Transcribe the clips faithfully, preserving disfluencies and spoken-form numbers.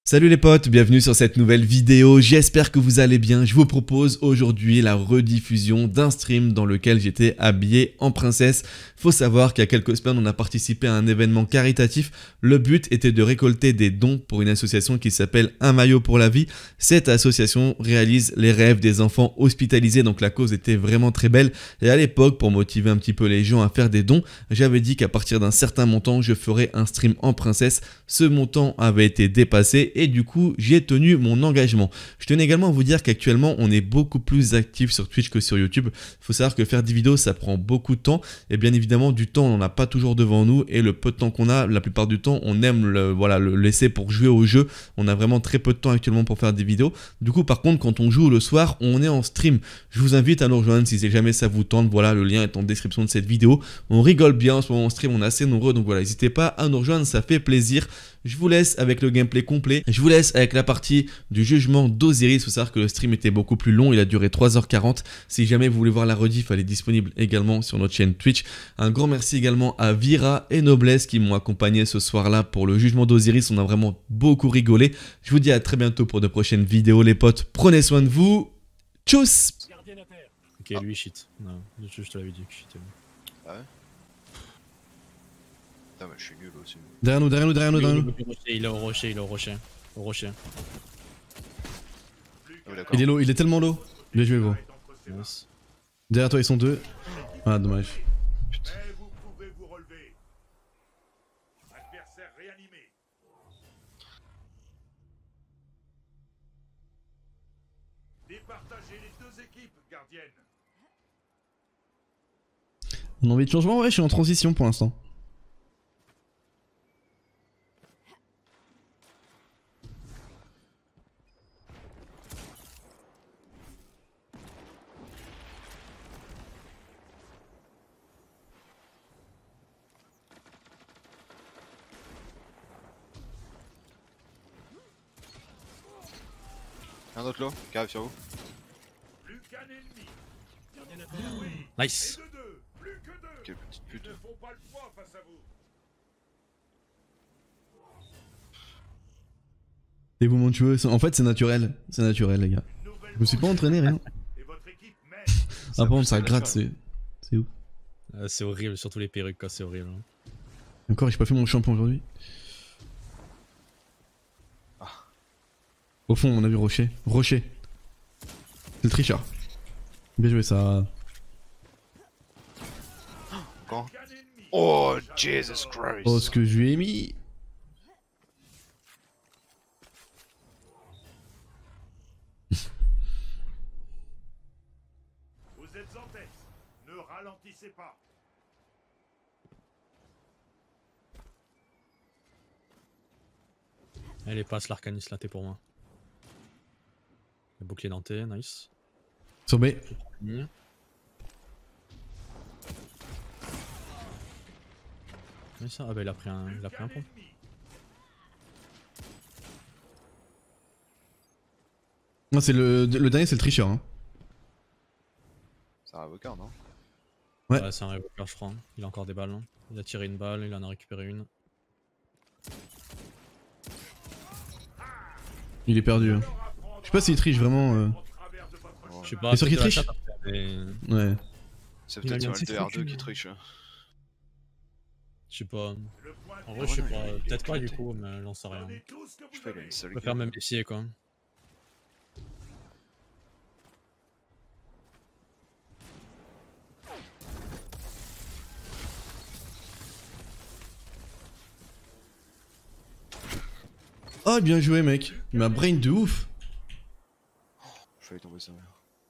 Salut les potes, bienvenue sur cette nouvelle vidéo, j'espère que vous allez bien. Je vous propose aujourd'hui la rediffusion d'un stream dans lequel j'étais habillé en princesse. Faut savoir qu'il y a quelques semaines on a participé à un événement caritatif. Le but était de récolter des dons pour une association qui s'appelle Un maillot pour la vie. Cette association réalise les rêves des enfants hospitalisés, donc la cause était vraiment très belle. Et à l'époque, pour motiver un petit peu les gens à faire des dons, j'avais dit qu'à partir d'un certain montant, je ferais un stream en princesse. Ce montant avait été dépassé et du coup j'ai tenu mon engagement. Je tenais également à vous dire qu'actuellement on est beaucoup plus actif sur Twitch que sur YouTube. Il faut savoir que faire des vidéos ça prend beaucoup de temps et bien évidemment du temps on n'en a pas toujours devant nous et le peu de temps qu'on a, la plupart du temps on aime le, voilà, le laisser pour jouer au jeu. On a vraiment très peu de temps actuellement pour faire des vidéos. Du coup par contre quand on joue le soir on est en stream. Je vous invite à nous rejoindre si jamais ça vous tente. Voilà, le lien est en description de cette vidéo. On rigole bien en ce moment en stream, on est assez nombreux donc voilà, n'hésitez pas à nous rejoindre, ça fait plaisir. Je vous laisse avec le gameplay complet. Je vous laisse avec la partie du jugement d'Osiris. Il faut savoir que le stream était beaucoup plus long. Il a duré trois heures quarante. Si jamais vous voulez voir la rediff, elle est disponible également sur notre chaîne Twitch. Un grand merci également à Vira et Noblesse qui m'ont accompagné ce soir-là pour le jugement d'Osiris. On a vraiment beaucoup rigolé. Je vous dis à très bientôt pour de prochaines vidéos, les potes. Prenez soin de vous. Tchuss! Ok, lui, shit. Non, je, je te l'avais dit que shit. Ah ouais? Putain, mais je suis nul aussi. Derrière nous, derrière nous, derrière nous, derrière nous. Il est au rocher, il est au rocher. Au rocher. Oh, Il est low, il est tellement low. Bien joué, gros. Nice. Derrière toi, ils sont deux. Ah, dommage. Putain. Mais vous pouvez vous relever. Adversaire réanimé. Départagez les deux équipes, gardiennes. On a envie de changement? Ouais, je suis en transition pour l'instant. Un autre lot qui arrive sur vous. Plus qu'un ennemi. Nice. Et de deux. Plus que deux. Quelle petite Ils pute. ne font pas le poids face à vous. Les mouvements de cheveux, en fait c'est naturel. C'est naturel les gars. Je me suis pas entraîné rien. Et votre équipe mène. Ah par contre ça gratte, c'est... C'est ouf. Euh, c'est horrible, surtout les perruques, quoi, c'est horrible. Hein. Encore j'ai pas fait mon shampoing aujourd'hui. Au fond on a vu Rocher. Rocher. C'est le tricheur. Bien joué ça. Quand? Oh, Jesus Christ. Oh ce que je lui ai mis. Vous êtes en tête. Ne ralentissez pas. Allez, passe l'arcaniste là, t'es pour moi. Le bouclier denté, nice. Sur B. Mmh. Mais ça, ah bah il a pris un, il a pris un pont. Non c'est le... le dernier c'est le tricheur hein. C'est un avocat, non? Ouais. Ouais, c'est un révoqueur, je crois. Il a encore des balles. Hein. Il a tiré une balle, il en a récupéré une. Il est perdu hein. Je sais pas s'il triche vraiment euh... Je sais pas. T'es sûr qu'il peut-être triche? la chatte, mais... Ouais. C'est Il a peut-être sur bien L deux R deux triché. qui triche. Je sais pas. En vrai, Ouais, je sais non, pas. il- il est Peut-être pas du éclaté. coup, mais j'en sais rien. Je sais pas, il a une Je sale préfère gueule. me méfier quoi. Oh bien joué mec. Il m'a brain de ouf. Je failli tomber sur lui.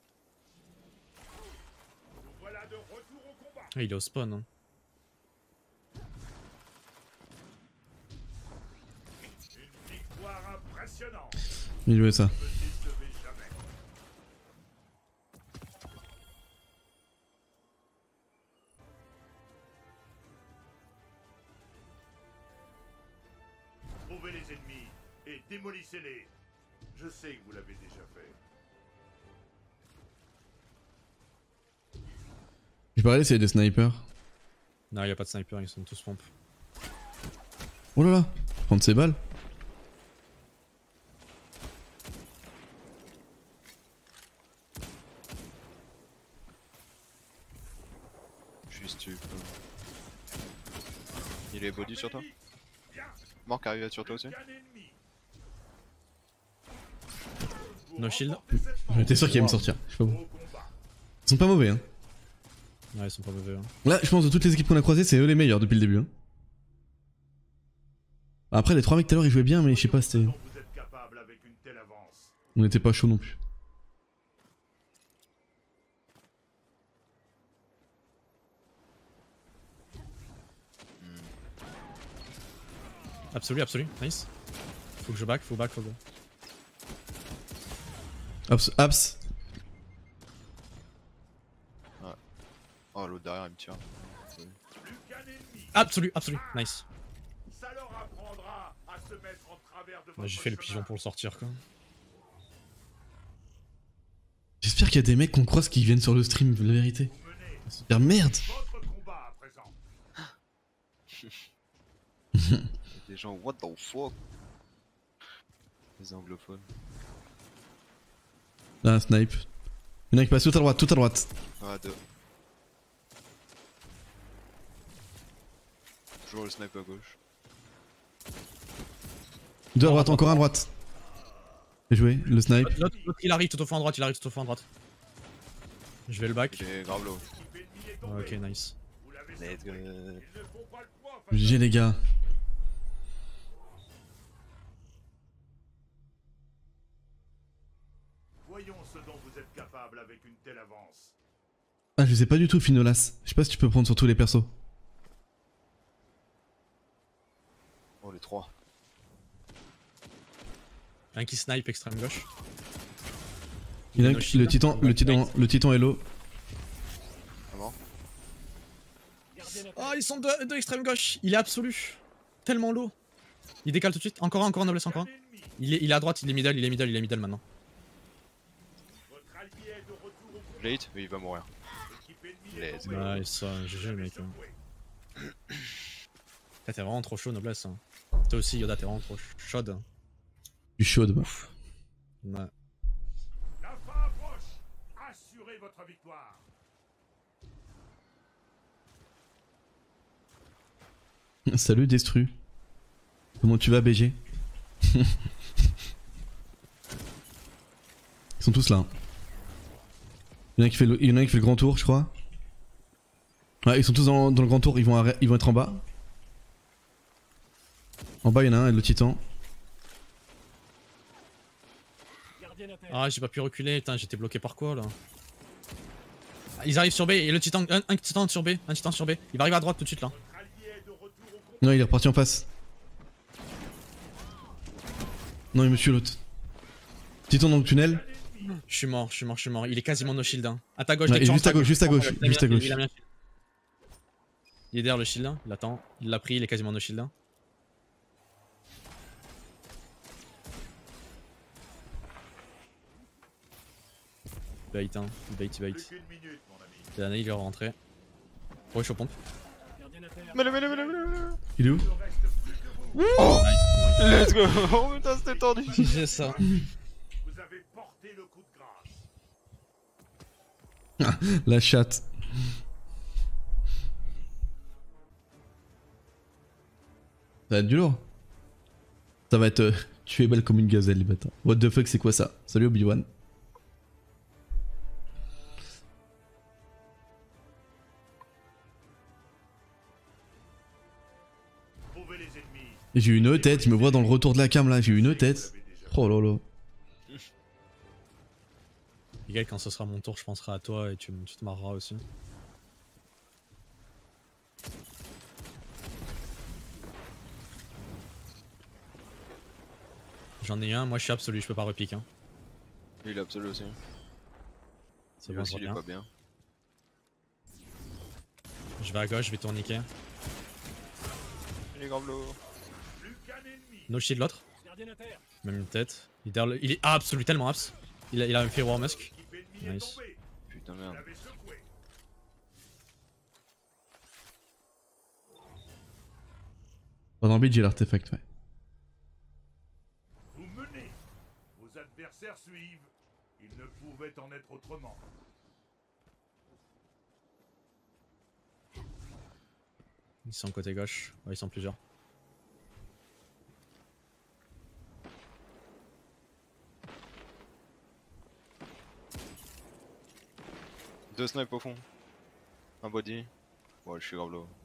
Voilà de retour au combat. Ah, il est au spawn. Hein. Une victoire impressionnante. Bien joué ça. Ne décevez jamais. Trouvez les ennemis et démolissez-les. Je sais que vous l'avez déjà fait. Je vais pas aller s'il y a des snipers. Non, y'a pas de sniper, ils sont tous pompe. Oh là là, prendre ses balles. suis stup. Il est body sur toi. Marc arrive sur toi aussi. No shield. J'étais sûr qu'il allait me sortir. Je sais pas bon. Ils sont pas mauvais hein. Ouais, ils sont pas mauvais. Hein. Là, je pense de toutes les équipes qu'on a croisées, c'est eux les meilleurs depuis le début. Hein. Après, les trois mecs tout à l'heure ils jouaient bien, mais je sais pas, c'était. On n'était pas chaud non plus. Absolu, absolu, nice. Faut que je back, faut back, faut go. Abs, abs. Ouais. Oh, l'autre derrière il me tire. Absolu, absolu, nice. Ça leur apprendra à se mettre en travers de Bah, votre j'ai fait le chemin. pigeon pour le sortir quoi. J'espère qu'il y a des mecs qu'on croise qui viennent sur le stream, la vérité. C'est bien merde. Votre combat à présent. Des gens, what the fuck? Les anglophones. Là, un snipe. Il y en a qui passe tout à droite, tout à droite. Ah, deux. Toujours le snipe à gauche. Deux à droite, encore un à droite. Bien joué, le snipe. L'autre, l'autre, il arrive tout au fond à droite, il arrive tout au fond à droite. Je vais le back. Il est grave low. Ok, nice. Let's go. G G les gars. Voyons ce dont vous êtes capable avec une telle avance. Ah, je sais pas du tout, Finolas. Je sais pas si tu peux prendre sur tous les persos. Oh, les trois. Un qui snipe extrême gauche. Il y en a No un- shield. le titan, le titan, le titan est low. Avant. Oh, ils sont deux, deux extrême gauche. Il est absolu. Tellement low. Il décale tout de suite. Encore un, encore un noblesse, encore un. Il est, il est à droite, il est middle, il est middle, il est middle maintenant. Votre allié est de retour au combat. Je l'ai hit, mais il va mourir. L'équipe ennemie est Let's tombée. go. Nice, euh, G G Vous le avez mec. Hein. secoué. T'es vraiment trop chaud, noblesse. Hein. Toi aussi, Yoda, t'es vraiment trop chaude. Du chaud, bah. Ouais. La fin approche. Assurez votre victoire. Salut Destru. Comment tu vas B G? Ils sont tous là. Il y en a un qui fait le, il y en a un qui fait le grand tour, je crois. Ouais, ils sont tous dans, dans le grand tour, ils vont, arrêt- ils vont être en bas. En bas, il y en a un, le titan. Ah, j'ai pas pu reculer, putain, j'étais bloqué par quoi là? Ah, ils arrivent sur B, et le titan, un, un titan sur B, un titan sur B. Il va arriver à droite tout de suite là. Votre allié est de retour au combat. Non, il est reparti en face. Non, il me tue l'autre. Titan dans le tunnel. Je suis mort, je suis mort, je suis mort. Il est quasiment no shield. Hein. À ta gauche, Ouais, dès que tu juste rentres, à gauche, juste à gauche, il a mis juste un à shield, gauche. Il, a mis un shield. Il est derrière le shield, hein. Il attend, il l'a pris, il est quasiment no shield. Hein. Il bait, hein. Il bait, il bait. Plus qu'une minute, mon ami. Dernier, il est rentré. Ouais, je suis au pompe. Mets-le, mets-le, mets-le, mets-le. Il est où? Il ne reste plus que vous. Oh, let's go. Oh putain, c'était tendu. J'ai ça. Vous avez porté le coup de grâce. La chatte. Ça va être du lourd. Ça va être... euh, tu es belle comme une gazelle, les bâtards. What the fuck, c'est quoi ça? Salut Obi-Wan. Trouvez les ennemis. Et j'ai eu une tête, il me voit dans le retour de la cam là, j'ai eu une tête. Oh là là. Miguel, quand ce sera mon tour, je penserai à toi et tu, m- tu te marreras aussi. J'en ai un, moi je suis absolu, je peux pas repique. Hein. Il est absolu aussi. C'est Lui bon, aussi, je il est reviens. pas bien. Je vais à gauche, je vais tourniquer. Il est grave low. Plus qu'un ennemi. No shield l'autre. Même une tête. Il est, derrière le- il est absolu tellement abs. Il a, il a fait War Musk. L'équipe ennemie est Nice. tombée. Putain, Vous merde. l'avez secoué. Oh, dans le bid, j'ai l'artefact, ouais. Vous menez. Vos adversaires suivent. Il ne pouvait en être autrement. Ils sont côté gauche. Ouais, ils sont plusieurs. Deux snipes au fond. Un body. Ouais, je suis grave low.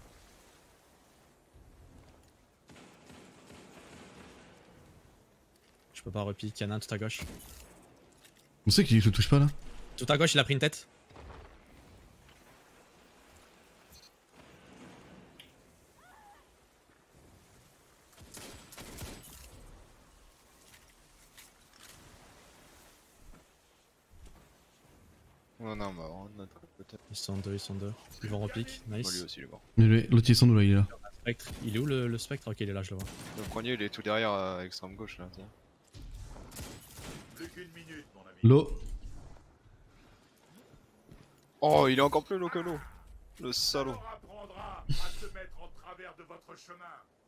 Je peux pas repique, y'en a un tout à gauche. On sait qu'il je le touche pas là. Tout à gauche, il a pris une tête. Non, non, bah, on a notre côté. Ils sont deux, ils sont deux. Ils vont repique, Moi, lui nice. aussi, il est mort. Mais lui, l'autre il est sans nous là, il est là. Spectre, il est où le, le spectre? Ok, il est là, je le vois. Le premier, il est tout derrière à extrême gauche là. Tiens. Plus qu'une minute, mon ami. L'eau. Oh, il est encore plus low que l'eau. Le salaud. On apprendra à se mettre en travers de votre chemin.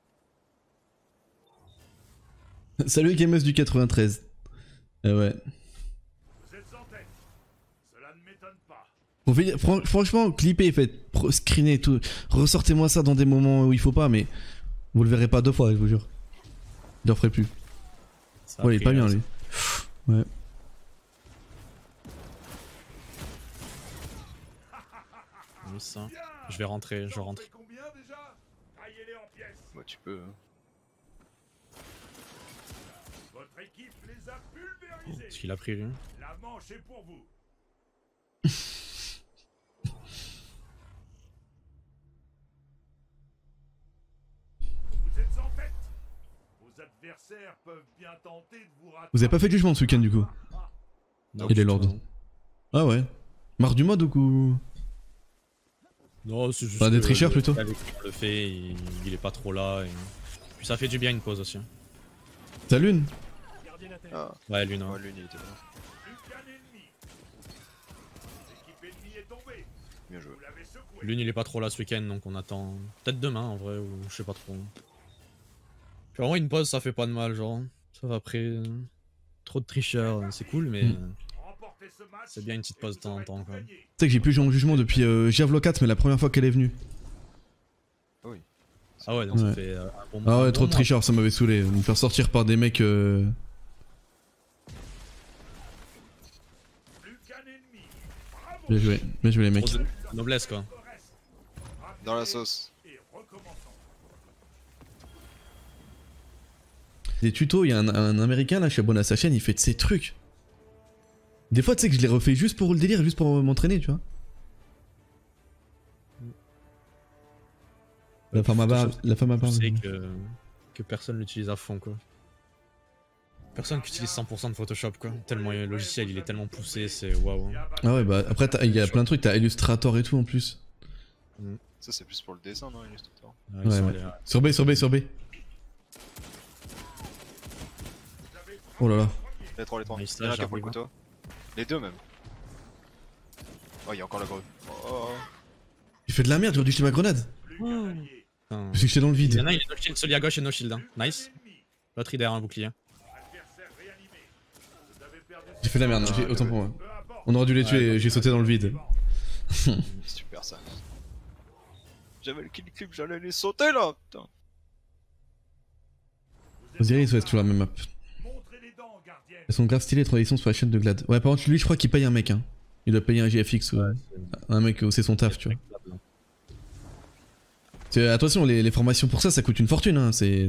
Salut Gamers du quatre-vingt-treize. Eh ouais. Vous êtes en tête. Cela ne m'étonne pas. Faut faire- fran- franchement, clippez, faites pro- screener tout. Ressortez-moi ça dans des moments où il faut pas, mais vous le verrez pas deux fois, je vous jure. Je le ferai plus. Ça a Ouais, il est pris, pas bien euh, lui. Ouais. Oui, ça. Je vais rentrer, je Vous en rentre. faites combien déjà? Taillez-les en pièces. Bah, tu peux. Hein. Votre équipe les a Est-ce pulvérisés. qu'il a pris lui? La manche est pour vous. Vous êtes en tête. Vos adversaires peuvent bien tenter de vous rattraper. Vous avez pas fait de jugement ce week-end du coup? Non, Et les du lords. tout, non. Ah ouais. Marre du mode ou coup? Non, c'est juste. Enfin, des que tricheurs, le- plutôt. avec qui on le fait, il, il est pas trop là. Et... Puis ça fait du bien une pause aussi. Ta lune? Ah, Ouais, lui, non. ouais, lui, il était là. Plus qu'un ennemi. L'équipe ennemie est tombée. Bien joué. Vous l'avez secoué. Lune, il est pas trop là ce week-end, donc on attend. Peut-être demain en vrai, ou je sais pas trop. Puis en vrai, une pause ça fait pas de mal, genre. Ça va après. euh, Trop de tricheurs, c'est cool, mais. Mm. Remportez ce match. C'est bien une petite pause de temps en temps, quand même. Tu sais que j'ai plus joué en jugement depuis euh, Diablo quatre, mais la première fois qu'elle est venue. Oui. Ah ouais, donc ça Ouais. fait euh, un bon Ah un ouais, bon trop de mois. tricheurs, ça m'avait saoulé. Me faire sortir par des mecs. Euh... Plus qu'un ennemi. Bravo. Bien joué, bien joué les mecs. Trop de noblesse quoi. Dans la sauce. Et recommençons. Des tutos, il y a un, un américain là, je suis abonné à sa chaîne, il fait de ces trucs. Des fois, tu sais que je les refais juste pour le délire, juste pour m'entraîner, tu vois. La femme à barbe, la femme à Je barbe. sais que, que personne l'utilise à fond quoi. Personne qui utilise cent pour cent de Photoshop quoi. Tellement le logiciel il est tellement poussé, c'est waouh. hein. Ah ouais, bah après, t'as- il y a plein de trucs, t'as Illustrator et tout en plus. Ça, c'est plus pour le dessin, non, Illustrator? Ouais, ils Ouais, sont ouais. allés, euh, Sur B, sur B, sur B. Oh là là. Les trois, les trois. Mais Il ça, y en a un qui a pris le j'arrive. couteau. Les deux même. Oh, il y a encore la grue. Oh, oh, oh. J'ai fait de la merde, j'aurais dû jeter ma grenade. Plus qu'un allié. putain. Parce que j'étais dans le Il y vide. en a, il est no shield, celui à gauche est no shield. Hein. Nice. Ennemi. L'autre il est derrière un bouclier. Adversaire réanimé. Vous avez perdu. J'ai fait de la merde, j'ai- Ah, autant pour moi. Peu importe. On aurait dû les Ouais, tuer, j'ai sauté dans le vide. Super ça. J'avais le kill clip, j'allais les sauter là, putain. Osiris, ouais, c'est toujours la même map. Montrez les dents, gardienne. Elles sont grave stylées les transitions sur la chaîne de Glad. Ouais, par contre, lui, je crois qu'il paye un mec, hein. Il doit payer un G F X ou un mec où c'est son taf, tu vois. C'est- Attention, les, les formations pour ça, ça coûte une fortune, hein. C'est.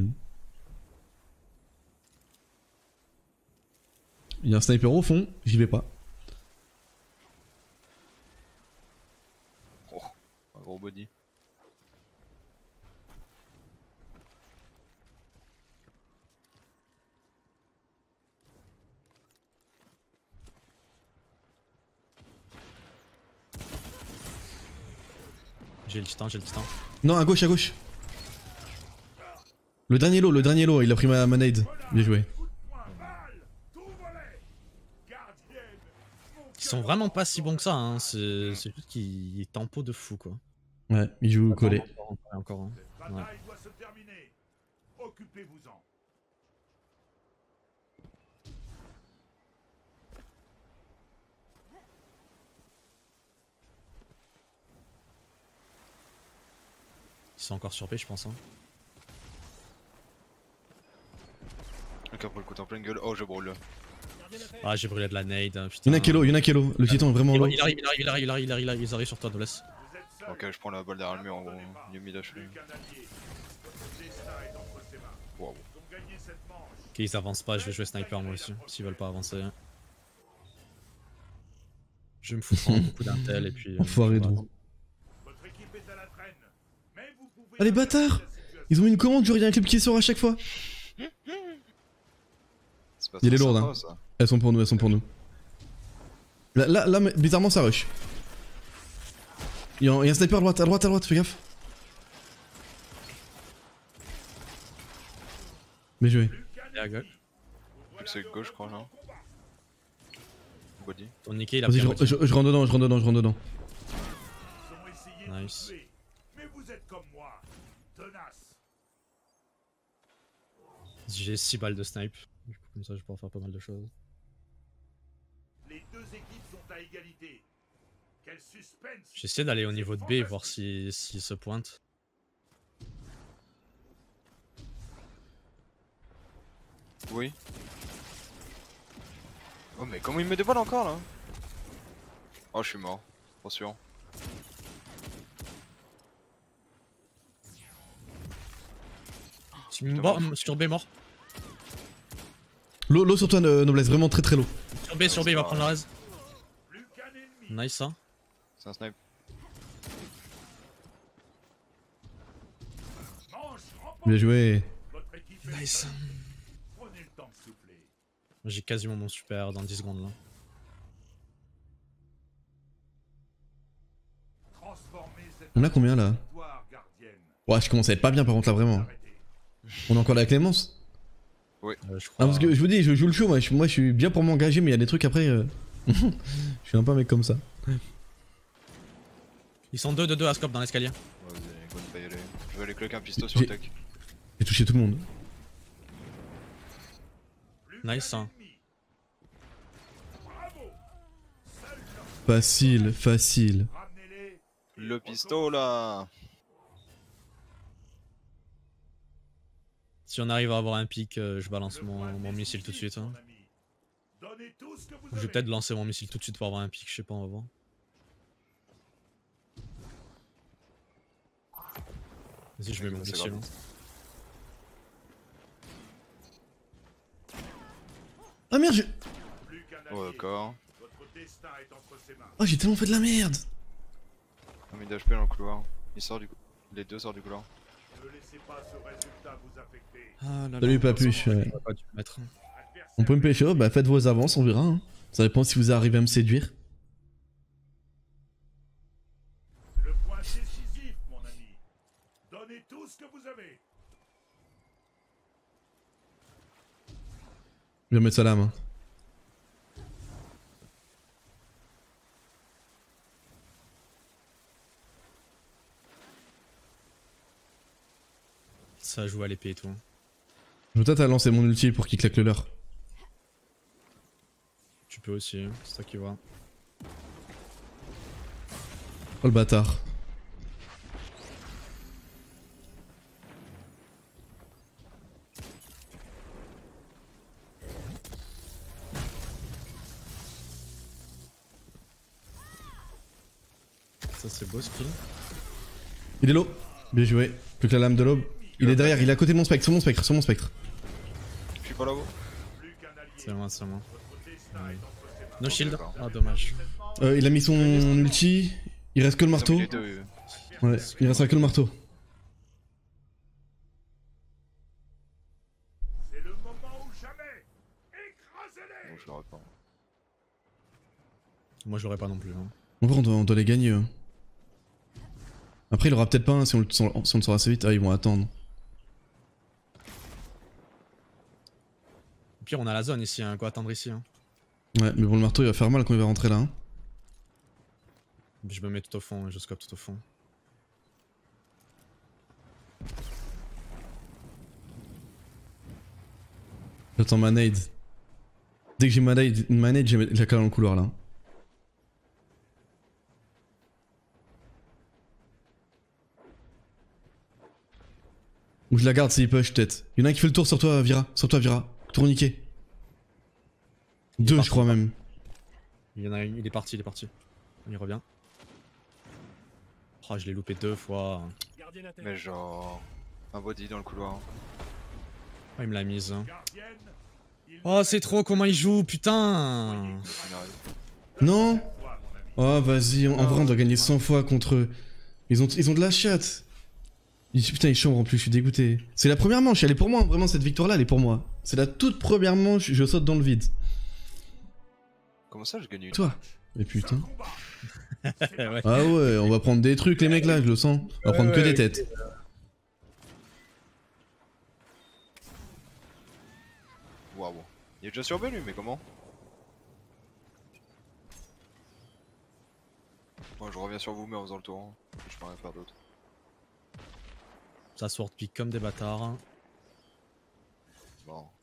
Il y a un sniper au fond, j'y vais pas. Oh, un gros body. J'ai le titan, j'ai le titan. Non, à gauche, à gauche. Le dernier lot, le dernier lot, il a pris ma, ma nade. Bien joué. Coup de poing, balle. Tout volet. Gardienne. Mon Ils sont vraiment pas si bons que ça, hein. C'est c'est juste qu'il est tempo de fou quoi. Ouais, il joue collé. Encore, encore, encore, hein. Cette bataille doit se terminer. Occupez-vous-en. Ils sont encore sur B, je pense. Hein. Le cap pour le coup en pleine gueule. Oh, je brûle. Ah, j'ai brûlé de la nade. Hein, Y'en a Kelo, y'en a Kelo. Le titan est vraiment il, low. il arrive, il arrive, il arrive, il arrive, il arrive, il arrive, ils arrivent sur toi, Noblesse. Ok, je prends la balle derrière le mur en gros. Il est mid H. Wow. Ok, ils avancent pas, je vais jouer sniper moi aussi, s'ils veulent pas avancer. Je vais me foutre en beaucoup d'intel et puis... Enfoiré de euh, Ah les bâtards! Ils ont mis une commande, genre y'a un clip qui sort à chaque fois. Il est lourd hein. Ça. Elles sont pour nous, elles sont pour nous. Là, là, là bizarrement ça rush. Il y, a un, il y a un sniper à droite, à droite, à droite, fais gaffe. Bien joué. Et à gauche. C'est gauche, je crois, là. Body. Ton niqué, il a Vas-y, pris je, je, je rentre dedans, je rentre dedans, je rentre dedans. Nice. Mais vous êtes comme moi, tenace. J'ai six balles de snipe. Du coup, comme ça, je vais pouvoir faire pas mal de choses. Les deux équipes sont à égalité. Quel suspense. J'essaie d'aller au niveau de B et voir s'ils si, si se pointent. Oui. Oh, mais comment il met des balles encore là? Oh, je suis mort. Attention. Tu me mort, sur B mort. L'eau, l'eau sur toi, Noblesse, vraiment très très low. Sur B, sur B, il va prendre la raise. Nice, hein. C'est un snipe. Bien joué. Nice. Prenez le temps de souffler. J'ai quasiment mon super dans dix secondes là. Transformez cette On a combien là? victoire gardienne. Ouais, je commence à être pas bien par contre là, vraiment. On a encore la Clémence? Oui. Euh, je crois... Ah, parce que je vous dis, je joue le show, moi je, moi, je suis bien pour m'engager, mais il y a des trucs après. Euh... je suis un peu un mec comme ça. Ils sont deux de deux à scope dans l'escalier. Vas-y, go, on va y aller. Je vais aller claquer un pisto sur le tech. J'ai touché tout le monde. Nice, hein. Facile, facile. Ramenez-les. Le pisto là. Si on arrive à avoir un pic, euh, je balance mon, mon missile tout de suite. Hein. Donnez tout ce que vous Je vais avez. peut-être lancer mon missile tout de suite pour avoir un pic, je sais pas, on va voir. Vas-y, je mets mon C'est missile. grave. Hein. Ah merde, je... Plus qu'un Oh, allié. d'accord. Votre destin est entre ses mains. Oh, j'ai tellement fait de la merde. Un mid H P dans le couloir. Il sort du. Les deux sortent du couloir. Ne laissez pas ce résultat vous affecter. Ah là Salut Papuche. Ouais. On va pas dû mettre. On peut me pécho, bah faites vos avances, on verra. Hein. Ça dépend si vous arrivez à me séduire. Le point décisif, mon ami. Donnez tout ce que vous avez. Je vais mettre ça là, main. Ça joue à l'épée et tout. Je vais peut-être à lancer mon ulti pour qu'il claque le leur. Tu peux aussi, hein, c'est toi qui vois. Oh le bâtard. Ça c'est beau ce kill. Il est low. Bien joué. Plus que la lame de l'aube. Il est derrière, il est à côté de mon spectre, sur mon spectre, sur mon spectre. Je suis pas là-haut. C'est moi, c'est moi. Ouais. Oh, No shield. d'accord. Ah dommage. Euh, il a mis son ulti. Il reste que le marteau. Non, mais les deux, euh, Ouais, il reste que le marteau. C'est le moment ou jamais. Écrasez-les. Bon, je l'aurais pas. Moi je l'aurais pas non plus. Hein. En vrai, on doit, on doit les gagner. Hein. Après, il aura peut-être pas un si on, le- si on si on le sort assez vite. Ah, ils vont attendre. Au pire on a la zone ici, hein. Quoi attendre ici. Hein. Ouais, mais bon, le marteau il va faire mal quand il va rentrer là. Hein. Je me mets tout au fond, je scope tout au fond. J'attends ma nade. Dès que j'ai ma nade, ma nade, j'ai la cale dans le couloir là. Ou je la garde s'il push peut-être. Il y en a un qui fait le tour sur toi, Vira. Sur toi, Vira. Tourniquet. Deux, je crois même. Il y en a une, il est parti, il est parti. Il revient. Oh, je l'ai loupé deux fois. Mais genre... Un body dans le couloir. Oh, il me l'a mise. Oh, c'est trop comment il joue, putain. Non. Oh, vas-y, en vrai, on doit gagner cent fois contre eux. Ils ont, ils ont de la chatte. Putain, ils chambrent en plus, je suis dégoûté. C'est la première manche, elle est pour moi, vraiment, cette victoire-là, elle est pour moi. C'est la toute première manche, je saute dans le vide. Comment ça, je gagne une? Toi. Mais putain. Ouais. Ah ouais, on va prendre des trucs, les mecs là, je le sens. On va prendre que des têtes. Waouh. Il est déjà survenu, mais comment? Bon, je reviens sur vous, mais en faisant le tour. Hein. Je peux rien faire d'autre. Ça sword pick comme des bâtards. Bon.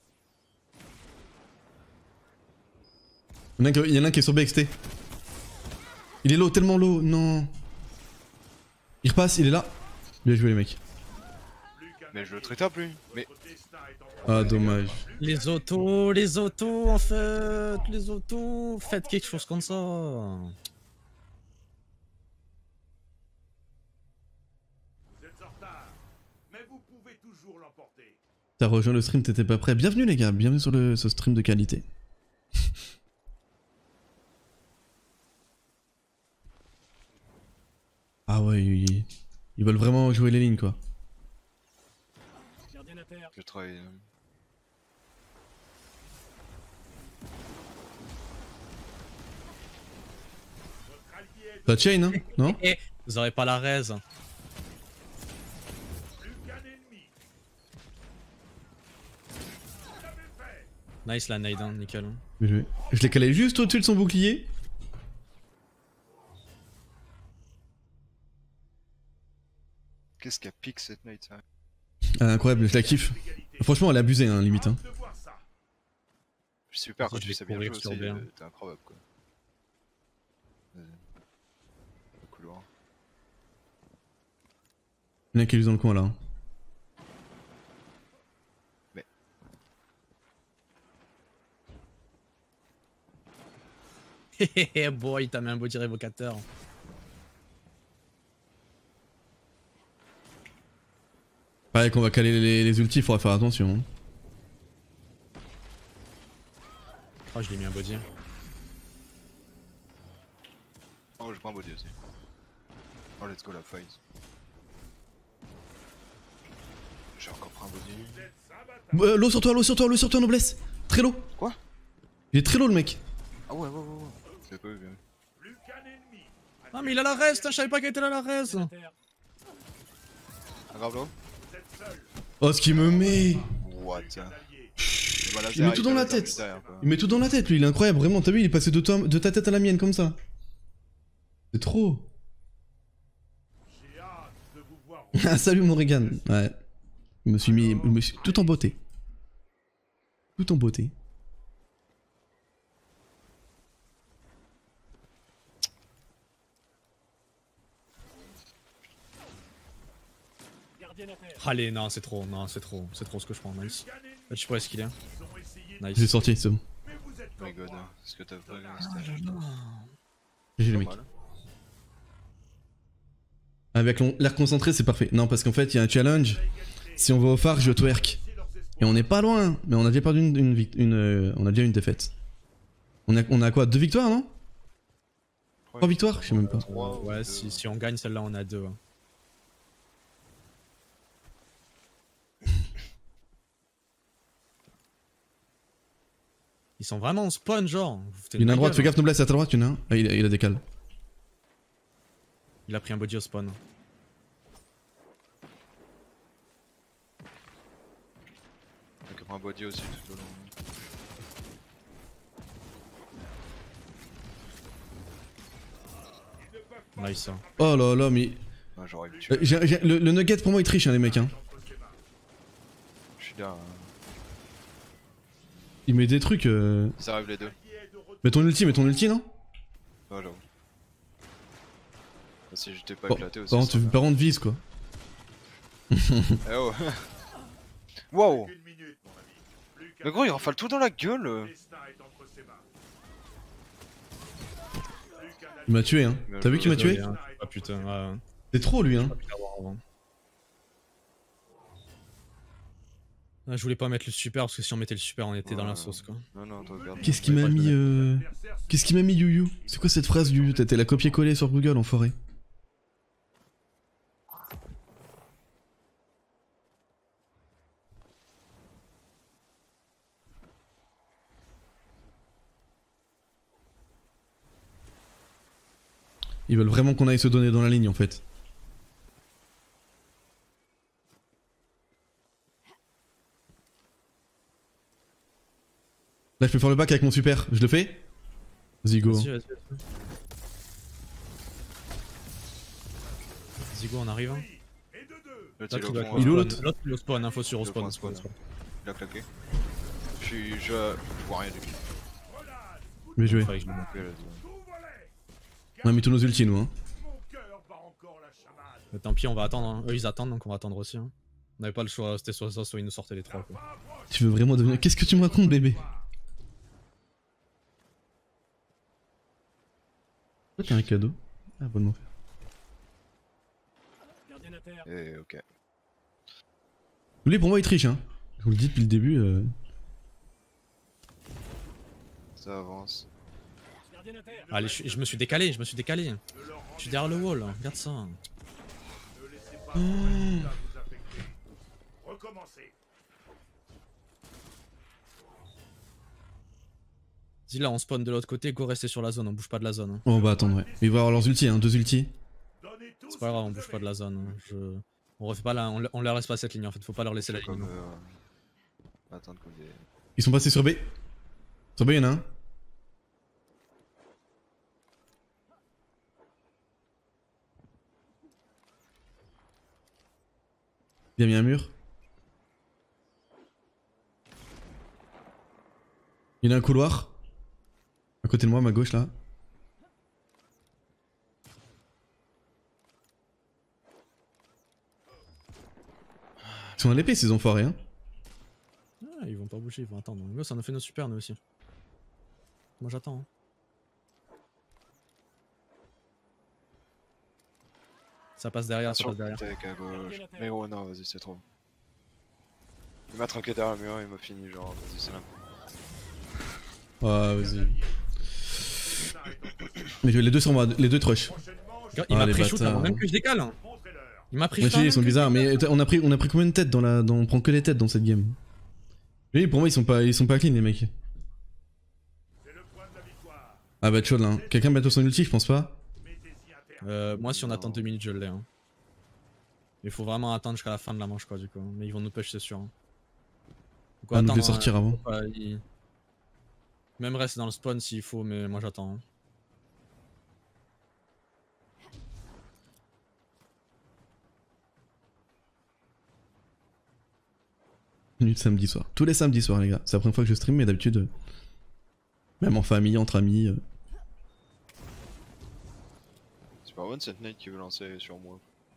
Il y en a un qui est sur B X T. Il est low, tellement low, non. Il repasse, il est là. Bien joué les mecs. Mais je le traite plus. Mais... Ah dommage. Les autos, les autos en fait, les autos, faites quelque chose comme ça. Vous êtes en retard, mais vous pouvez toujours l'emporter. T'as rejoint le stream, t'étais pas prêt. Bienvenue les gars, bienvenue sur le ce stream de qualité. Ah ouais, ils, ils veulent vraiment jouer les lignes quoi. Je travaille. La chain, hein? Non? Vous aurez pas la raise. Nice la nade, hein, nickel. Bien joué. Je l'ai calé juste au-dessus de son bouclier. Qu'est-ce qu'elle pique cette night, ça? Ah, incroyable, je la kiffe. Franchement, elle a abusé, hein, limite. Hein. Super, quand Je tu vais sais bien courir jouer sur aussi, B, hein. euh, t'es improbable quoi. Vas-y. Le couloir. Il y en a un qui est juste dans le coin là. Hein. Mais... Hehehe boy, t'as mis un body révocateur. Pareil qu'on va caler les, les ultis, faudra faire attention. Hein. Oh, je l'ai mis un body. Oh, je prends un body aussi. Oh, let's go la fight. J'ai encore pris un body. Euh, l'eau sur toi, l'eau sur toi, l'eau sur toi, noblesse. Très low. Quoi? Il est très low le mec. Ah ouais, ouais, ouais, ouais. Je l'ai pas vu bien. Ah, mais il a la reste, je savais pas qu'il était là la reste. Ah, grave là. Oh, ce qu'il me met. What? Il met tout dans la tête. Il met tout dans la tête, lui, il est incroyable, vraiment. T'as vu, il est passé de, toi, de ta tête à la mienne comme ça. C'est trop. Ah, salut Morrigan. Ouais. Je me suis mis. Je me suis... Tout en beauté. Tout en beauté. Allez, non, c'est trop, non, c'est trop, c'est trop ce que je prends, nice. Là, tu pourrais skiller. Nice. J'ai sorti, c'est bon. Oh my god, est-ce que t'as pas vu? J'ai les mecs. Avec l'air concentré, c'est parfait. Non, parce qu'en fait, il y a un challenge. Si on va au phare, je twerk. Et on n'est pas loin, mais on a déjà perdu une, une, une, une euh, on a déjà une défaite. On a, on a quoi? Deux victoires, non? Trois victoires? Je sais même pas. Ouais, si, si on gagne celle-là, on a deux. Hein. Ils sont vraiment en spawn, genre. Il y en a à droite, fais gaffe, noblesse, à ta droite, il y en a un. Ah, il a, il a décalé. Il a pris un body au spawn. Il a pris un body aussi tout au long. Nice. Hein. Oh là là, mais. Ah, j'aurais pu tuer. Euh, j'ai- j'ai- le, le nugget pour moi il triche, hein, les mecs. Hein. Je suis là. Hein. Il met des trucs. Euh... Ils arrivent les deux. Mets ton ulti, mets ton ulti, non? Oh j'avoue. Si j'étais pas Bon, éclaté aussi. par contre, ça tu va. par contre vise quoi. Eh oh. Wow. Plus qu'une minute, mon ami. Plus qu'un Mais gros, il minute. rafale tout dans la gueule. Le destin est entre ses mains. Plus qu'un Il m'a tué, hein. Mais T'as vu je- qu'il m'a tué? Désolé, hein. Ah putain, ouais. C'est trop lui, hein. Pas pu l'avoir avant. Ah, je voulais pas mettre le super parce que si on mettait le super on était dans la Ouais. sauce quoi. Non, non, toi, regarde. Qu'est-ce qui m'a mis euh... Qu'est-ce qui m'a mis Yu Yu? C'est quoi cette phrase Yu Yu? T'as la copier-coller sur Google, enfoiré. Ils veulent vraiment qu'on aille se donner dans la ligne en fait. Là je peux faire le back avec mon super, je le fais? Vas-y go. Vas-y, vas-y, vas-y. Vas-y go, on arrive. Hein. Et de deux. L'autre, il est L'autre au il doit fond, être Il est euh, où, au l'autre spawn. L'autre il est au spawn, hein, faut sur au Il est au spawn. fond, spawn, spawn. spawn. Il a claqué. Je suis. Je. Je vois rien du tout. Bien joué. Fallait que je le monte. Ok, let's go. Tout volé. On a mis tous nos ultis nous hein. Mon cœur bat encore la chamade. Mais tant pis, on va attendre. Hein. Eux ils attendent donc on va attendre aussi. Hein. On avait pas le choix, c'était soit ça, soit ils nous sortaient les trois. Quoi. Tu veux vraiment devenir... Qu'est-ce que tu me racontes bébé? Pourquoi t'as un cadeau? Ah bonnement fait. Et ok. Vous voulez pour moi il triche hein. Je vous le dis depuis le début. Euh... Ça avance. Allez, je, je me suis décalé, je me suis décalé. Je suis derrière le wall, hein. Regarde ça. Ne laissez pas vos résultats vous affecter. Recommencez. Dis là, on spawn de l'autre côté, go rester sur la zone, on bouge pas de la zone. Hein. Oh, on va attendre ouais. Ils vont avoir leurs ultis hein, deux ultis. Donnez tout C'est ce pas que grave, on vous bouge avez. pas de la zone. Hein. Je... On refait pas la... on, on leur laisse pas cette ligne en fait, faut pas leur laisser la C'est ligne. comme. non. Euh... Attendre comme des. Ils sont passés sur B. Sur B y'en a un. Il a mis un mur. Il y en a un couloir. À côté de moi, à ma gauche là. Ils sont à l'épée ces enfoirés hein. Ah, ils vont pas bouger, ils vont attendre. Nous, ça nous fait nos super nous aussi. Moi j'attends. Hein. Ça passe derrière, ça Attention, passe derrière. tac, à gauche. Mais oh non, vas-y, c'est trop. Il m'a trinqué derrière le mur, il m'a fini, genre, vas-y, c'est là. Ah vas-y. Mais les deux sont moi, les deux trush. Regarde, il Ah, m'a les pris shoot avant bâtards. même que je décale. Hein. Il m'a pris Ouais, shoot. ils avant sont même que- bizarres, mais on a pris, on a pris combien de têtes dans la, dans, on prend que les têtes dans cette game. Oui, pour moi ils sont pas, ils sont pas clean les mecs. C'est le point de la victoire. Ah bah chaud là. Hein. Quelqu'un bientôt son ulti, je pense pas. Mettez-y un terme. Euh, moi si on attend deux minutes je l'ai. Hein. Il faut vraiment attendre jusqu'à la fin de la manche quoi du coup. Mais ils vont nous push c'est sûr. Hein. Donc, On va nous attendre, les sortir hein. avant. Ouais, il- Même rester dans le spawn s'il faut, mais moi j'attends. Hein. Minute samedi soir. Tous les samedis soirs les gars. C'est la première fois que je stream mais d'habitude... euh, Même en famille, entre amis... euh, C'est pas bonne cette nade qui veut lancer sur moi.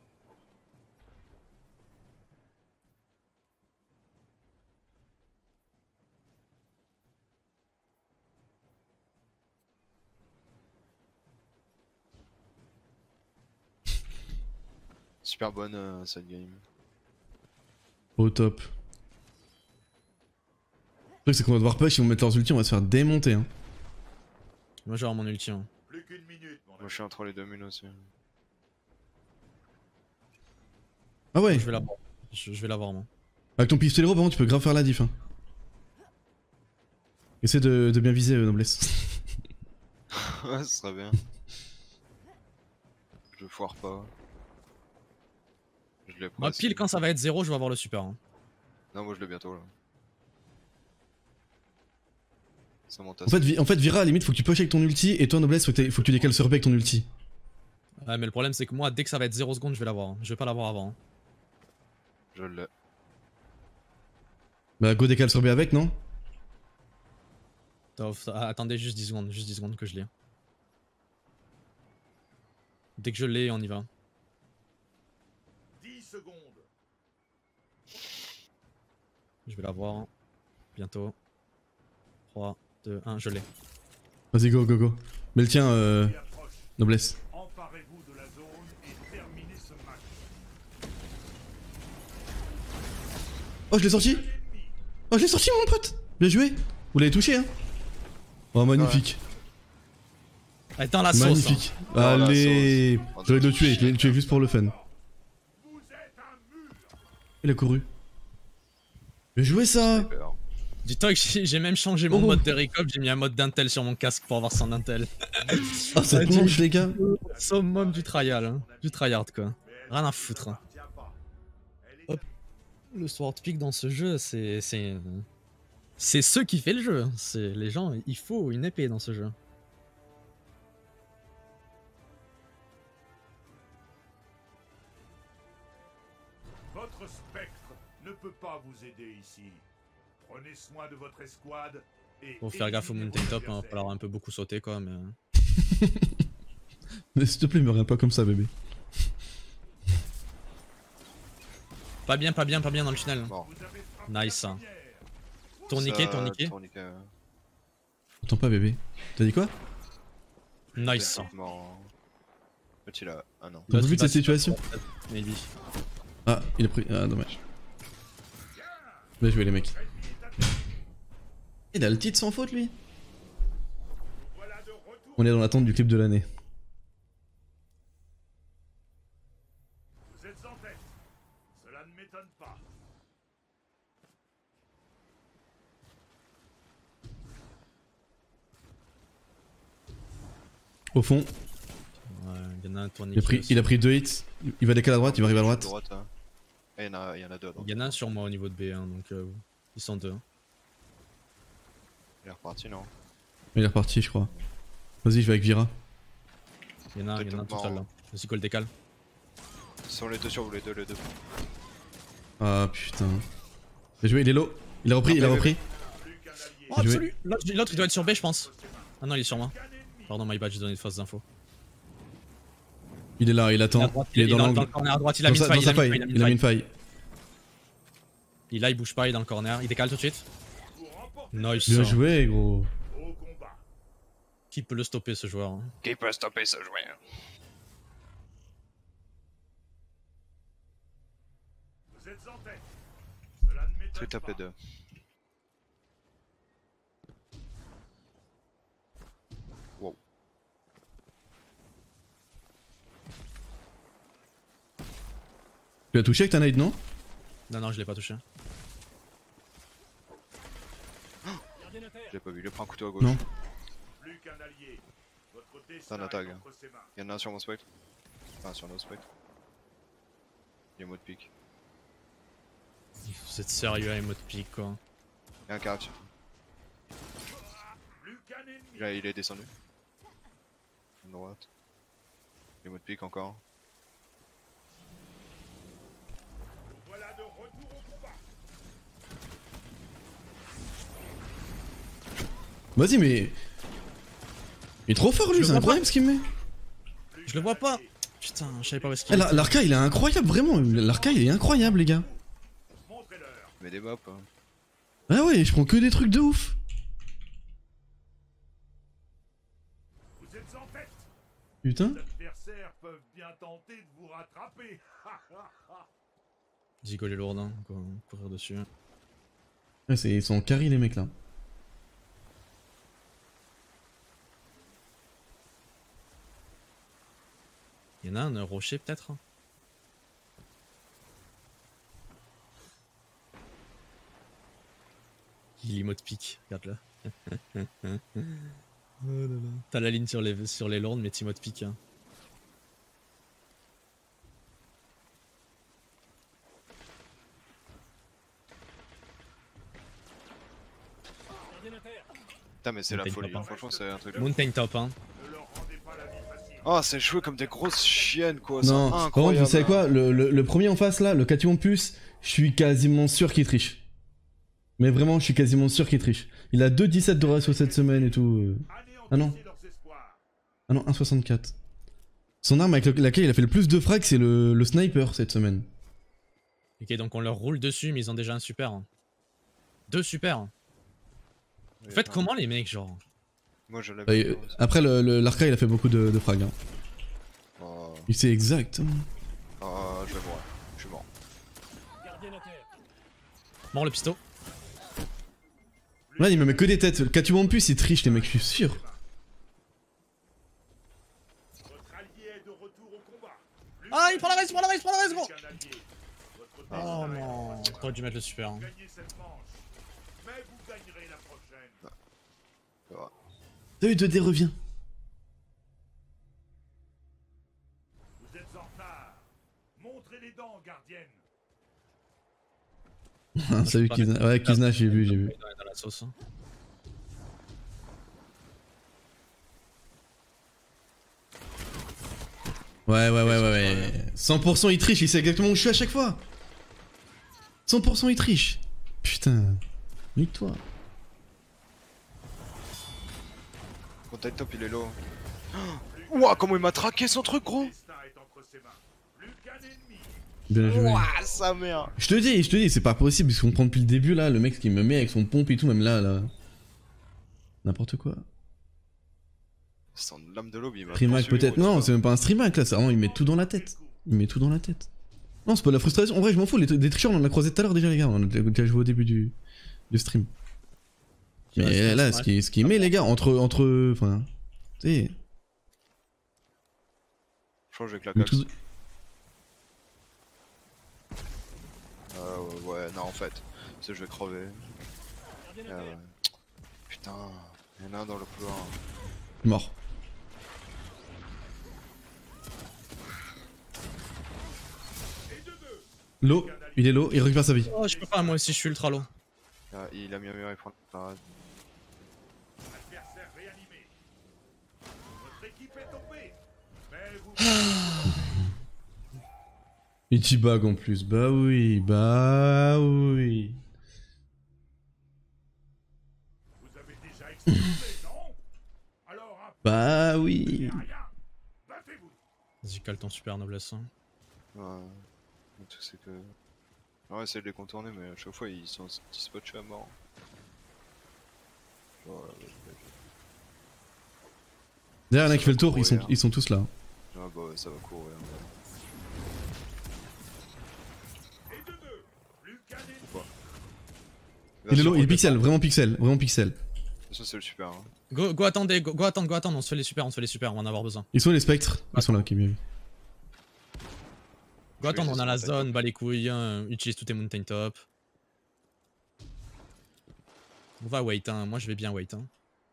Super bonne euh, cette game. Au top. Le truc c'est qu'on va devoir push, ils vont mettre leurs ultis, on va se faire démonter hein. Moi j'ai mon ulti. Hein. Plus qu'une minute, mon Moi ami. je suis entre les deux mines aussi. Ah ouais. Je vais l'avoir. Je, je vais l'avoir moi. Avec ton pistolet par contre tu peux grave faire la diff hein. Essaie de, de bien viser euh, Noblesse. Ouais, ce serait bien. Je foire pas. Je l'ai Moi presque. pile quand ça va être zéro je vais avoir le super. Hein. Non, moi je l'ai bientôt là. Ça monte à En fait, Vi- en fait Vira à la limite faut que tu push avec ton ulti et toi Noblesse faut que, t'aies- faut que tu décales sur B avec ton ulti. Ouais, mais le problème c'est que moi dès que ça va être zéro secondes je vais l'avoir. Hein. Je vais pas l'avoir avant. Hein. Je l'ai. Bah go décale sur B avec non? Attends, attendez juste dix secondes, juste dix secondes que je l'ai. Dès que je l'ai on y va. dix secondes. Je vais l'avoir. Bientôt. trois, deux, un, je l'ai. Vas-y, go, go, go. Mais le tien, euh... noblesse. Emparez-vous de la zone et terminez ce match. Oh, je l'ai sorti. Oh, je l'ai sorti, mon pote. Bien joué. Vous l'avez touché, hein. Oh, magnifique. Ouais, dans la sauce. Magnifique. Dans la Allez. sauce. J'aurais dû le tuer, je l'ai tué juste pour le fun. Il a couru. Bien joué ça. Super. Dis-toi que j'ai j'ai même changé mon Oh. mode de recop, j'ai mis un mode d'intel sur mon casque pour avoir son intel. Ah, cette Ouais, manche, les gars. Summum du trial, hein. Du tryhard quoi. Rien à foutre. Hein. Hop. Le sword pick dans ce jeu, c'est c'est c'est ce qui fait le jeu. C'est les gens, il faut une épée dans ce jeu. Votre spectre ne peut pas vous aider ici. Prenez soin de votre escouade et Faut faire gaffe au éliminez mountain vos top, hein, va adversaires. falloir un peu beaucoup sauter quoi, mais. Mais s'il te plaît, me regarde pas comme ça, bébé. Pas bien, pas bien, pas bien dans le tunnel. hein. Bon. Nice. Hein. Tourniquet, Ça, tourniquet. tourniquet, euh, Attends pas, bébé. T'as dit quoi? Nice. bon. L'autre, il a... Ah non. T'as vu de cette situation? Maybe. Ah, il a pris. Ah, dommage. Bien joué, les mecs. Il a le titre sans faute, lui. On est dans l'attente du clip de l'année. Vous êtes en tête. Cela ne m'étonne pas. Au fond, Ouais, il y en a un il tourniquet. a pris, aussi. il a pris deux hits. Il va décaler à droite, il va arriver à droite. hein. Et il y en a, il y en a deux à droite. Il y en a un sur moi au niveau de B, hein, donc euh, ils sont deux. hein. Il est reparti, non? Il est reparti, je crois. Vas-y, je vais avec Vira. Il y en a un, il y en a un tout seul là. Vas-y, go le décale. Ils sont les deux sur vous, les deux, les deux. Ah putain. Bien joué, il est low. Il a repris, il a repris. Oh, Joué. absolu. L'autre l'autre, il doit être sur B, je pense. Ah non, il est sur moi. Pardon, my bad, j'ai donné de fausses infos. Il est là, il Il est à attend. droite, Il est dans dans le l'angle. corner à droite, il a Dans mis une sa faille, dans sa il a mis faille. une faille, Il a mis une faille. Il là, il bouge pas, il est dans le corner. Il décale tout de suite. Nice. Bien hein. joué, gros. Au combat. Qui peut le stopper ce joueur hein. Qui peut stopper ce joueur? Vous êtes en tête. Cela ne m'étonne Truc pas. tapé deux. Wow. Tu l'as touché avec ta nade, non? Non, non, je l'ai pas touché. Je l'ai pas vu, il prend un couteau à gauche. Non. Plus qu'un allié. Votre destin C'est un attaque. est entre ses mains. Il y en a un sur mon spectre. Enfin, sur nos spectres. Il est mode pique. Vous êtes sérieux avec mode pique quoi. Il y a un caractère. Plus qu'un ennemi. Là, il est descendu. À droite. Il est mode pique encore. Voilà de retour au combat. Vas-y, mais. Il est trop fort, lui, Je c'est vois incroyable ce qu'il met. Je le vois pas. Putain, je savais pas où est-ce Eh, qu'il la- est. L'Arca, il est incroyable, vraiment. L'Arca, il est incroyable, les gars. Montrez-leur. Mais des bops. Hein. Ah ouais, je prends que des trucs de ouf. Vous êtes en tête. Putain. Les adversaires peuvent bien tenter de vous rattraper. Zigo les lourds, hein, quoi, courir dessus. Ouais, c'est- ils sont en carry, les mecs, là. Il y en a un, un rocher peut-être. Il est mode pique, regarde là. Oh là là. T'as la ligne sur les, sur les lords, mais t'es mode pique. Hein. Putain, mais c'est la Mountain folie. top, hein. Franchement, c'est un truc. Mountain top, hein. Ne leur rendez pas la vie facile. Oh, c'est joué comme des grosses chiennes, quoi. Non, C'est par contre, incroyable. vous savez quoi, le, le- le premier en face là, le Catillon Plus, je suis quasiment sûr qu'il triche. Mais vraiment, je suis quasiment sûr qu'il triche. Il a deux dix-sept de ratio cette semaine et tout. euh. Ah non. Anéantissez leurs espoirs. Ah non, un soixante-quatre. Son arme avec le- laquelle il a fait le plus de frags, c'est le, le sniper cette semaine. Ok, donc on leur roule dessus, mais ils ont déjà un super. hein. Deux super. Vous faites comment les mecs, genre? Moi je l'avais. Euh, Après, le, le, l'Arca il a fait beaucoup de, de frags. Hein. Oh, Il sait exact. oh, je vais mourir. Je suis mort. Mort le pisto. Là, il me met que des têtes. Quand tu montes plus, il triche, les mecs, je suis sûr. Votre allié est de retour au combat. Plus Ah, il prend la race, il prend la race, il prend la race, gros! qu'un allié. Votre Oh destin est non, t'aurais dû mettre le super. Hein. gagner cette manche. Mais vous gagnerez la prochaine. Ça va. T'as eu deux dés, reviens. Vous êtes en retard. Montrez les dents, gardienne. Salut Kizna. Ouais, Kizna, j'ai vu, j'ai vu. Dans la sauce. Hein. Ouais, ouais, ouais, ouais, ouais. cent pour cent il triche, il sait exactement où je suis à chaque fois. cent pour cent il triche. Putain. Nique-toi. Contact top il est low. Ouah, comment il m'a traqué son truc, gros! Le destin est entre ses mains. Plus qu'un ennemi. Bien joué. Ouah, sa mère! Je te dis, je te dis, c'est pas possible, parce qu'on prend depuis le début là, le mec qui me met avec son pompe et tout, même là, là. N'importe quoi. C'est en lame de l'aube, il m'a. Streamac poursuivi, peut-être. gros, Non, tu c'est même pas un streamac là, c'est vraiment, il met tout dans la tête. Il met tout dans la tête. Non, c'est pas de la frustration. En vrai, je m'en fous, les, des tricheurs, on en a croisé tout à l'heure déjà, les gars. On a déjà joué au début du, du stream. Mais là, ce qui, ce qui met, les gars, entre. entre enfin. Tu sais. Je crois que je vais mais claquer. tout- Euh, ouais, ouais, non, en fait, c'est je vais crever. Ah ouais. Putain, il y en a un dans le couloir. Mort. Low, il est low, il récupère sa vie. Oh, je peux pas, moi aussi, je suis ultra low. Ah, il a mis un mur, il prend la parade. Adversaire réanimé. Votre équipe est tombée. Mais vous. Il t'y bug en plus. Bah oui, bah oui. Vous avez déjà explosé, non? Alors un peu Bah de oui. rien. Battez-vous. Vas-y, cale ton super noblesse. Hein. Ouais. Le truc, c'est que. On va essayer de les contourner, mais à chaque fois ils sont ils spotchés à mort. Voilà, ouais, ouais, ouais. Derrière, il y en a qui fait le tour, ils sont, ils sont tous là. Ah bah ouais, ça va courir. Et de deux. Plus qu'un ennemi. Il est low, il est pixel, vraiment pixel, vraiment pixel. Ça c'est le super. Hein. Go, go attendez, go, go attendre, go attendre, on se fait les super, on se fait les super, on va en avoir besoin. Ils sont où les spectres? Ils sont là, ok, bien vu. Go attendre, on a la laisser zone, bas les couilles, hein, utilise tous tes mountain top. On va wait, hein, moi je vais bien wait. Hein.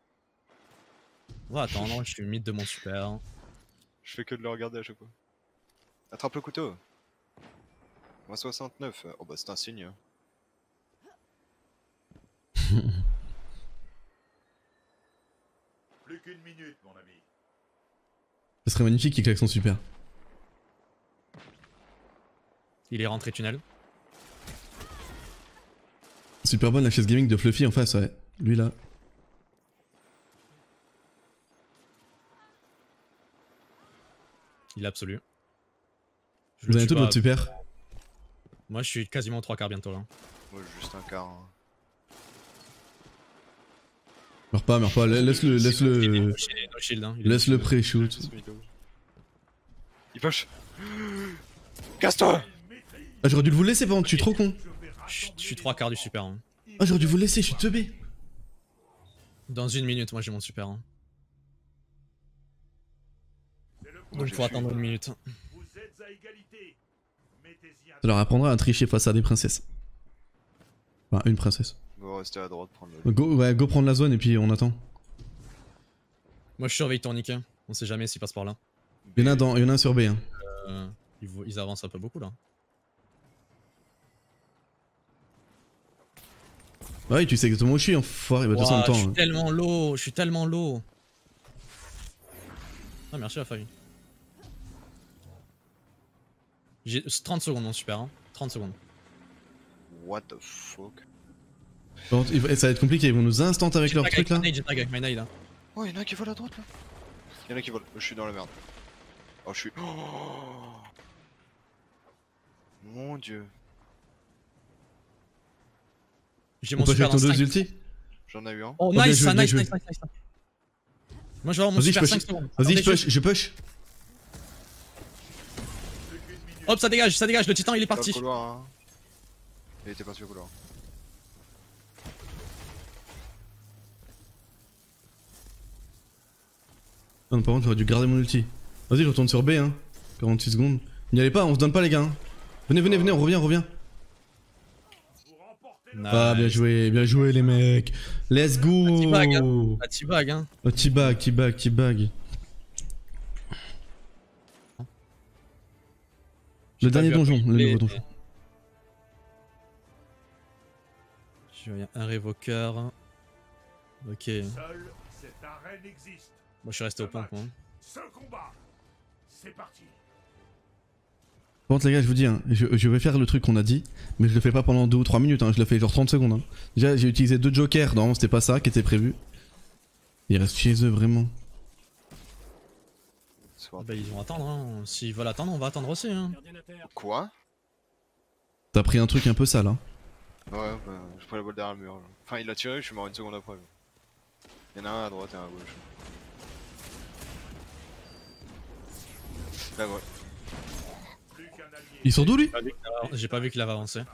On va attendre, je suis mid de mon super. Je fais que de le regarder à chaque fois. Attrape le couteau. moins soixante-neuf. Oh bah c'est un signe. Hein. Plus qu'une minute, mon ami. Ce serait magnifique qu'il claque son super. Il est rentré tunnel. Super bonne la chaise gaming de Fluffy en face, ouais. Lui là. Il est absolu. Je Vous le avez tue tout pas. votre super. Moi je suis quasiment trois quarts bientôt là. Moi j'ai juste un quart. Hein. Meurs pas, meurs pas, laisse-le, Il est laisse-le. no shield, no shield, hein. Il est no Laisse-le shield. pré-shoot. Il push. Casse-toi. Ah, j'aurais dû vous le laisser, par contre, je suis trop con. Je suis- je suis trois quarts du super. Hein. Ah, j'aurais dû vous le laisser, je suis teubé. Dans une minute, moi j'ai mon super. Hein. Donc j'ai faut attendre fui. une minute. Vous êtes à égalité. Mettez-y un. Ça leur apprendra à tricher face à des princesses. Enfin, une princesse. Bon, restez à droite prendre le. Go, ouais, go prendre la zone et puis on attend. Moi je surveille tourniquet. Hein. On sait jamais s'il passe par là. Il y en a, dans, il y en a un sur B. Hein. Euh, ils, vo- ils avancent un peu beaucoup là. Ouais, tu sais exactement où je suis, enfoiré. Bah, de toute façon, Ouah, en même je temps. suis hein. tellement low, je suis tellement low. Ah merci la faille. J'ai trente secondes mon super. Hein. trente secondes. What the fuck? Par contre, il va- ça va être compliqué, ils vont nous instant avec leur J'ai tag truc là. avec my nade, j'ai tag avec my nade, là. Oh, y'en a un qui vole à droite là. Y'en a un qui vole. Je suis dans la merde. Oh, je suis. Oh mon dieu. J'ai On mon peut super faire ton deux instinct. ulti. J'en ai eu un. Oh, bien nice, joué, ça, bien nice, joué. nice, nice, nice. Moi, je vais avoir mon Vas-y, je super push. cinq secondes. Vas-y, Attendez, je push, je push. Hop, ça dégage, ça dégage, le titan il est Dans le parti. couloir, hein. Il était parti au couloir. Non, par contre, j'aurais dû garder mon ulti. Vas-y, je retourne sur B, hein. quarante-six secondes. N'y allez pas, on se donne pas, les gars. hein. Venez, venez, venez, on revient, on revient. Ah, bien Nice. joué, bien joué, les mecs. Let's go. T-bag, hein. La T-bag, hein. Oh, T-bag, T-bag, T-bag. J'ai Le pas dernier vu donjon, après, le mais- nouveau donjon. Je vois un révoqueur. Ok. Moi Seule cette arène existe. je suis resté au point, moi. Ce combat, c'est parti. Par contre, les gars, je vous dis, hein, je, je vais faire le truc qu'on a dit, mais je le fais pas pendant deux ou trois minutes, hein, je le fais genre trente secondes. Hein. Déjà, j'ai utilisé deux jokers, non, c'était pas ça qui était prévu. Ils restent chez eux, vraiment. Ah bah ils vont attendre, hein. S'ils veulent attendre, on va attendre aussi, hein. Quoi? T'as pris un truc un peu sale, hein. Ouais, bah, je prends la balle derrière le mur. Là. Enfin, il a tiré, je suis mort une seconde après. Il y en a un à droite et un à gauche. Là, ouais. Plus qu'un allié. Il sort d'où, lui? J'ai pas vu qu'il avait avancé.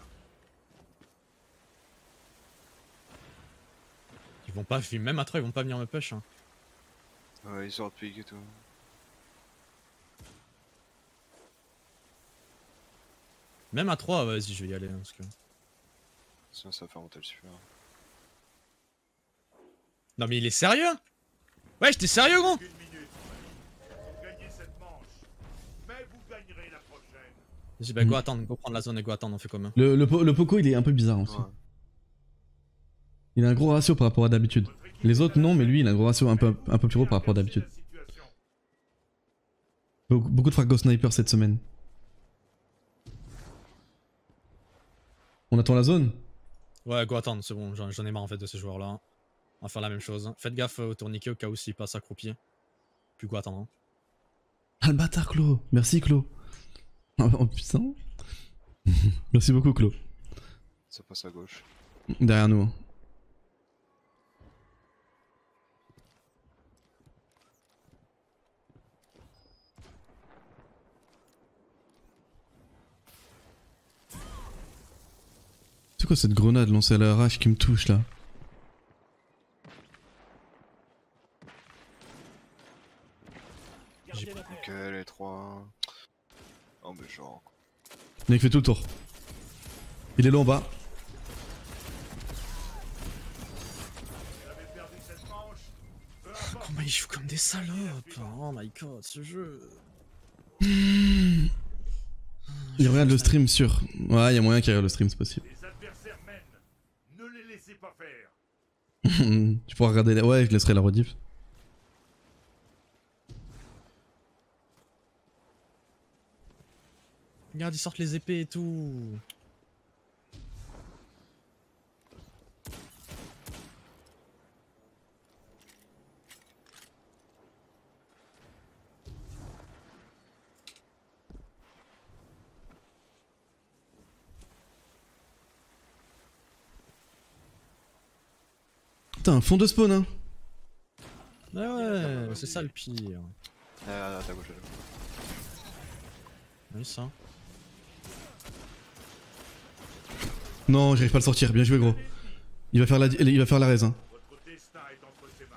Ils vont pas, même à trois, ils vont pas venir me push. Hein. Ouais, il sort de pique et tout. Même à trois, vas-y, je vais y aller. Hein, parce que... Sinon, ça va faire monter le super. Non, mais il est sérieux? Ouais, j'étais sérieux, gros? Une minute pour gagner cette manche. Mais vous gagnerez la prochaine. Vas-y, bah, go Mm. attendre, go prendre la zone et go attendre, on fait comment? Le, le, po- le Poco, il est un peu bizarre aussi. Ouais. Il a un gros ratio par rapport à d'habitude. Les autres, non, mais lui, il a un gros ratio un peu, un peu plus gros par rapport à d'habitude. La situation. Beaucoup, beaucoup de fragos sniper cette semaine. On attend la zone? Ouais, go attendre, c'est bon, j'en j'en ai marre en fait de ces joueurs-là. On va faire la même chose. Faites gaffe au tourniquet au cas où s'il passe accroupi. Puis go attendre. Hein. Ah, le bâtard, Clo. Merci, Clo. Oh, oh, putain. Merci beaucoup, Clo. Ça passe à gauche. Derrière nous. hein. C'est quoi cette grenade lancée à l'arrache qui me touche là? Ok, les trois. Oh, mais genre. Le mec fait tout le tour. Il est là en bas. Vous avez perdu cette manche. Peu importe. Comment ils jouent comme des salopes? Oh my god, ce jeu. Il regarde le stream sur. Ouais, il y a moyen qu'il regarde le stream, c'est possible. Les adversaires mènent. Ne les laissez pas faire. Tu pourras regarder la... Ouais, je laisserai la rediff. Regarde, ils sortent les épées et tout. Putain, un fond de spawn, hein. Ouais, ouais, c'est ça le pire. Ah, à ta gauche, à ta gauche. Oui, ça. Non, j'arrive pas à le sortir. Bien joué, gros. Il va faire la, il va faire la raise. Hein. Votre destin est entre ses mains.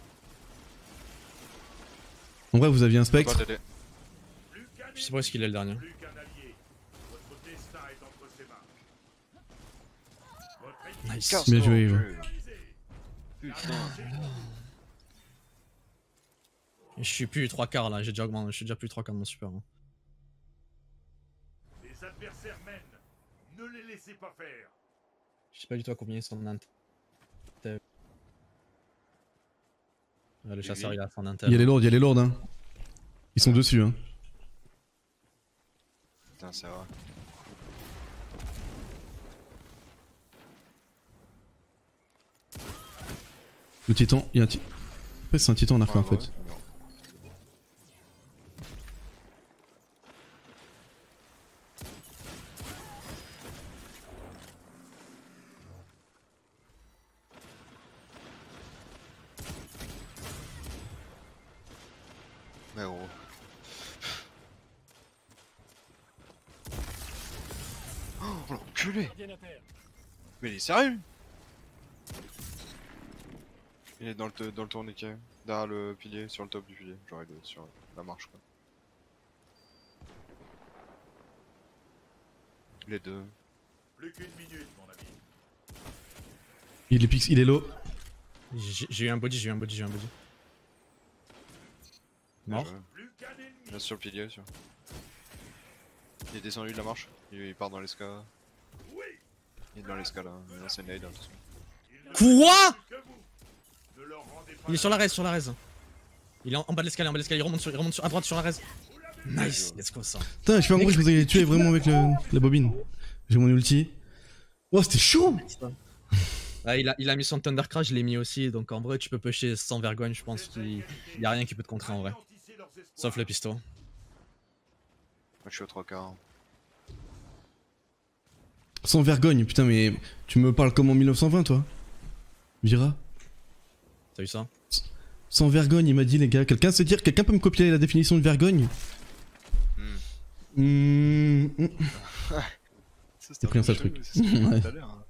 En vrai, vous aviez un Pas spectre. t'aider. Plus qu'un Je sais pas où est-ce qu'il est le dernier. Plus qu'un allié. Votre destin est entre ses mains. Votre équipe Nice. Casse Bien ton joué, jeu. brisée. Putain. Je suis plus trois quarts là, j'ai déjà augmenté, je suis déjà plus trois quarts de mon super. Hein. Les adversaires mènent. Ne les laissez pas faire. Je sais pas du tout à combien ils sont en intel. Ouais, le chasseur il a son intel. Il y a les lourdes, il y a les lourdes, hein. Ils sont dessus, hein. Putain, c'est vrai. Le titan, il y a un titan. En fait, c'est un titan en arc en Ouais, fait. ouais. Mais gros. Oh l'enculé. Mais il est sérieux? Il est dans le, dans le tourniquet, derrière le pilier, sur le top du pilier, genre il est sur la marche quoi. Les deux. Plus qu'une minute, mon ami. Il est pix, il est low. J'ai j'ai eu un body, j'ai eu un body, j'ai eu un body. Mort. Ouais. Plus qu'un ennemi. Il est sur le pilier, sur. Il est descendu de la marche, il, il part dans l'escalade. Oui. Il est dans l'escalade, il a ses nades, hein, tout ça. Quoi? Que vous. Ne leur rendez pas Il est sur la raise, sur la raise. Il est en, en bas de l'escalier, en bas de l'escalier, il remonte, sur, il remonte sur, à droite sur la raise. Nice, let's go ça. Putain, je sais pas pourquoi je pensais qu'il allait tuer vraiment avec le, la bobine. J'ai mon ulti. Oh, c'était chaud! Ah, il, a, il a mis son Thunder Crash, je l'ai mis aussi, donc en vrai tu peux pusher sans vergogne, je pense qu'il y a rien qui peut te contrer en vrai. Sauf le pisto. Moi je suis aux trois quarts. Sans vergogne, putain, mais tu me parles comme en mille neuf cent vingt, toi? Vira? T'as vu ça? Sans vergogne, il m'a dit, les gars. Quelqu'un sait dire, quelqu'un peut me copier la définition de vergogne? Hmm. Mmh. T'as pris un sale truc. Ouais. Hein.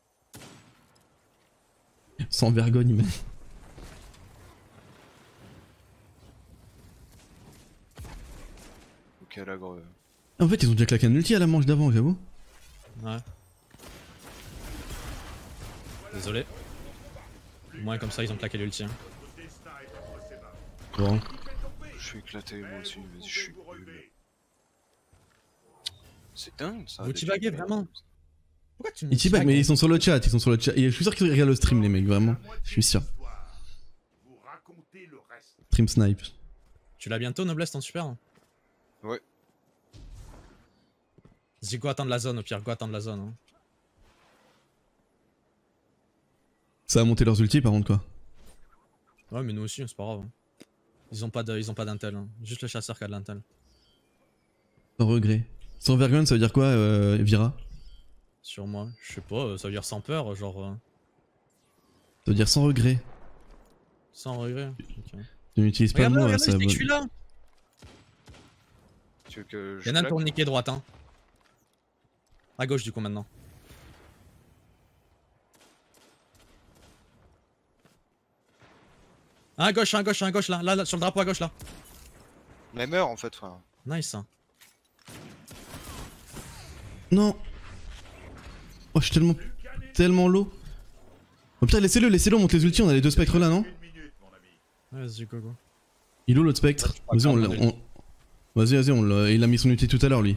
Sans vergogne, il m'a dit. Ok, là, gros. En fait, ils ont déjà claqué un ulti à la manche d'avant, j'avoue. Ouais. Désolé. Au moins comme ça ils ont claqué l'ulti. Hein. Bon. Je suis éclaté, moi aussi, mais je suis nul. C'est dingue ça. Vous des teabaguez trucs. vraiment? Pourquoi tu me Ils teabag, teabagues, mais hein? ils sont sur le chat, ils sont sur le chat. Et je suis sûr qu'ils regardent le stream, les mecs, vraiment. Je suis sûr. Vous racontez le reste. Stream snipe. Tu l'as bientôt Noblesse ton super? Hein? Ouais. Dis go attendre la zone au pire, go attendre la zone. Hein. Ça a monté leurs ultis par contre, quoi. Ouais mais nous aussi, c'est pas grave. Hein. Ils ont pas de, ils ont pas d'intel, hein. Juste le chasseur qui a de l'intel. Sans regret. Sans vergogne, ça veut dire quoi, euh, Vira? Sur moi, je sais pas, ça veut dire sans peur, genre... Euh... Ça veut dire sans regret. Sans regret. Okay. Tu n'utilises pas le Regarde mot, là, là, regarde ça là, va. je suis là. Tu veux que je Y'en a un claque? pour niquer droite, hein. À gauche du coup maintenant. Un à gauche, un à gauche, un à gauche là, là, là, sur le drapeau à gauche là. Mais meurs en fait, frère. Nice. Hein. Non. Oh, je suis tellement... tellement low. Oh putain, laissez-le, laissez-le, on monte les ultis, on a les deux spectres là, non? Une minute, mon ami. Vas-y, go go. Il est où l'autre spectre? Vas-y, on l'a... On... Vas-y, vas-y, on l'a... Il a mis son ulti tout à l'heure, lui.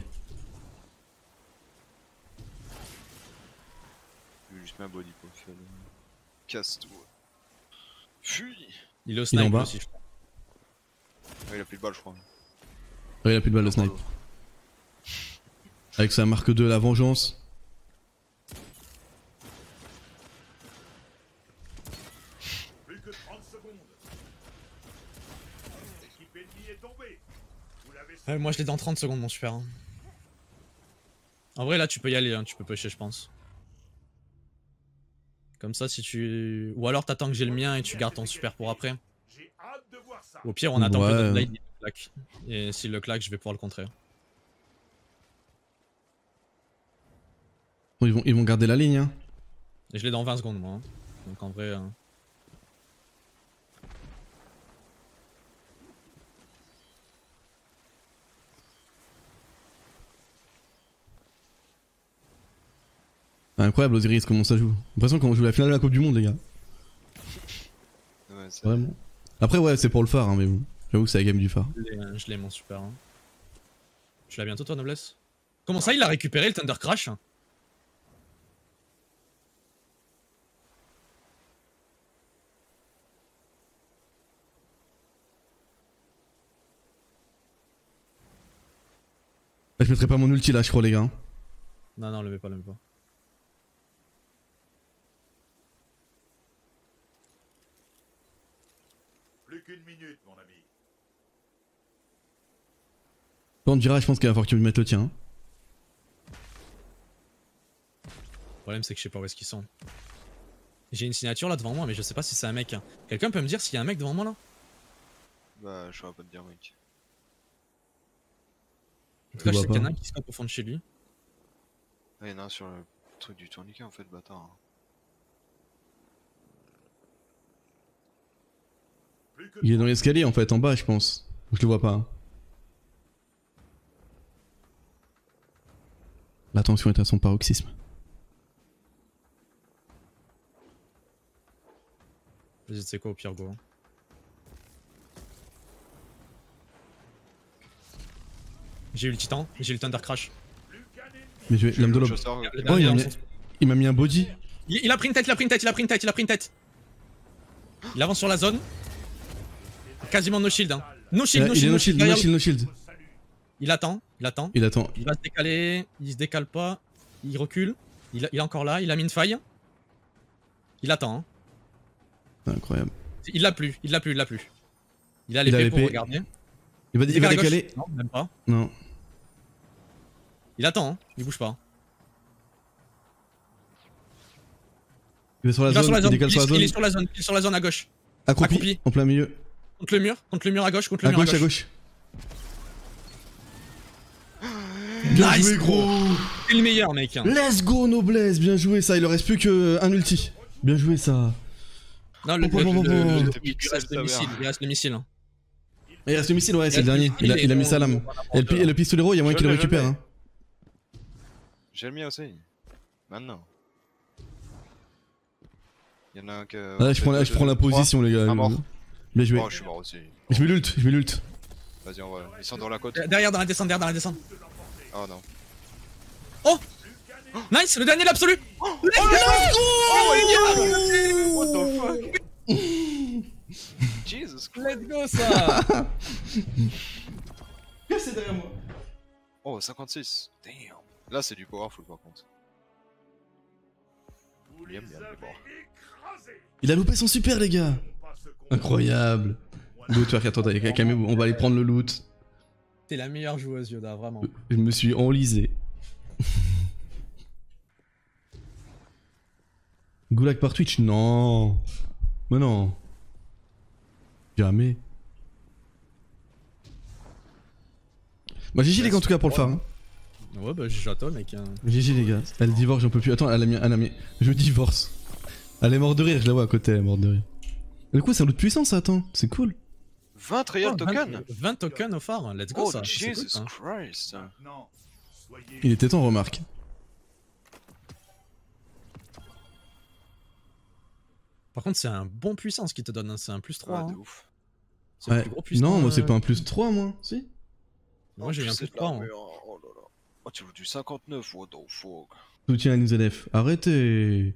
Je vais juste mettre un body quoi. Fais le... Casse-toi. Fuis. Il est au Il est snipe en bas. aussi, je crois. Ouais, il a plus de balles, je crois. Ouais, il a plus de balle, le snipe. Avec sa marque deux, la vengeance. Plus que trente secondes. L'équipe ennemie est tombée. Vous l'avez Ouais, moi je l'ai dans trente secondes mon super. Hein. En vrai là tu peux y aller, hein, tu peux pusher je pense. Comme ça si tu... Ou alors t'attends que j'ai le mien et tu gardes ton super pour après. J'ai hâte de voir ça. Au pire on attend Ouais. que notre blade il claque. Et s'il le claque je vais pouvoir le contrer. Ils vont, ils vont garder la ligne, hein. Et je l'ai dans vingt secondes moi. Hein. Donc en vrai... Euh... Incroyable Osiris, comment ça joue. J'ai l'impression qu'on joue la finale de la Coupe du Monde, les gars. Ouais, c'est Vraiment. Après, ouais, c'est pour le phare, hein, mais bon. J'avoue que c'est la game du phare. Je l'ai, euh, je l'ai mon super. Hein. Tu l'as bientôt toi Noblesse? Comment ça il a récupéré le Thunder Crash? Là, je mettrai pas mon ulti là, je crois, les gars. hein. Non non le mets pas, le mets pas. Plus qu'une minute, mon ami. Quand on dira, je pense qu'il va falloir que tu me mettes le tien. hein. Le problème c'est que je sais pas où est-ce qu'ils sont. J'ai une signature là devant moi mais je sais pas si c'est un mec. Hein. Quelqu'un peut me dire s'il y a un mec devant moi là? Bah, je saurais pas te dire, mec. tout cas, je vois sais qu'il y en a pas. un qui se tape au fond de chez lui. Ah, y'en a un sur le truc du tourniquet en fait, bâtard. Plus que Il est dans l'escalier en fait, en bas je pense. Je le vois pas. hein. La tension est à son paroxysme. Vas-y, tu sais quoi, au pire, go. J'ai eu le titan, j'ai eu le Thunder Crash. Mais je vais. Lame de lobe. Chasseur, Le Oh, il dernier m'a dans mis, son- il m'a mis un body. il, il a pris une tête, il a pris une tête, il a pris une tête, il a pris une tête, il a pris une tête. Il avance sur la zone. Quasiment no shield. Hein. No Il, shield, a- no il est shield, no no shield, shield. no derrière shield, no shield. lui. Il attend, il attend. Il attend. Il va se décaler, il se décale pas, il recule. Il, a- il est encore là, il a mis une faille. Il attend. Hein. C'est incroyable. Il l'a plus, il l'a plus, il l'a plus. Il a Il a l'épée pour l'épée. regarder. Il va, il va vers la gauche. décaler. Non, même pas. Non. Il attend, hein. Il bouge pas. Il est sur la Il va zone, sur la il zone, décale il, sur la est- il zone. est sur la zone, il est sur la zone à gauche. Accroupi, accroupi. en plein milieu. Contre le mur, contre le mur à gauche, contre le À mur gauche, à à gauche. gauche. Bien Nice, joué gros. C'est le meilleur mec. Hein. Let's go Noblesse, bien joué ça, il leur reste plus qu'un ulti. Bien joué ça. Non, le, Bon, le- bon, bon, le- bon. le- J'étais il pixel, reste le sa missile, mère. il reste le missile. Hein. Il reste le missile, ouais, c'est Il le reste dernier. le Il a, missile il a et mis on- sa lame. on va Et le, pi- et le pistolero, il y a moyen Je qu'il le l'ai, je récupère. l'ai. Hein. J'ai le mien aussi. Maintenant. Il y en a un que. Ah, je prends la, je prends la position les gars. Un mort. Bien joué. Oh, je suis mort aussi. Je mets l'ult, je mets l'ult. Vas-y, on va. Ils sont dans la côte. Derrière dans la descente, derrière dans la descente. Oh non. Oh nice, le dernier l'absolu. Let's go. What the fuck? Jesus Christ. Let's go ça. C'est derrière moi. Oh, cinquante-six. Damn. Là, c'est du powerful par contre. vous Il les aime bien, avez mais bon. écrasés. Il a loupé son super les gars. Pas se combattre. Incroyable. Loot, attendez, calmez-vous, on va aller prendre le loot. T'es la meilleure joueuse Yoda, vraiment. Je me suis enlisé. Goulag par Twitch, non. Mais non. Jamais. Bah G G les gars en tout cas pour le farm. Ouais bah j'attends mec. Hein. G G les gars. Elle divorce, j'en peux plus. Attends, elle a mis... Elle a mis... Je divorce. Elle est morte de rire, je la vois à côté, elle est morte de rire. Du coup c'est un loot puissant ça, attends. C'est cool. vingt trial Oh, tokens. vingt, vingt tokens au phare, let's go Oh, ça. c'est Jesus cool, hein. Christ. Maintenant, soyez Il était temps, remarque. Par contre c'est un bon puissance qui te donne, hein. C'est un plus trois. Ah, de Hein. ouf. C'est le Ouais. plus gros puissance. Non, moi c'est euh, pas un plus trois moi. Si. Moi j'ai eu un C'est plus de trois. la Hein. merde. Oh là là. Oh, tu veux du cinquante-neuf, what the fuck. Soutien à N Z F. Arrêtez.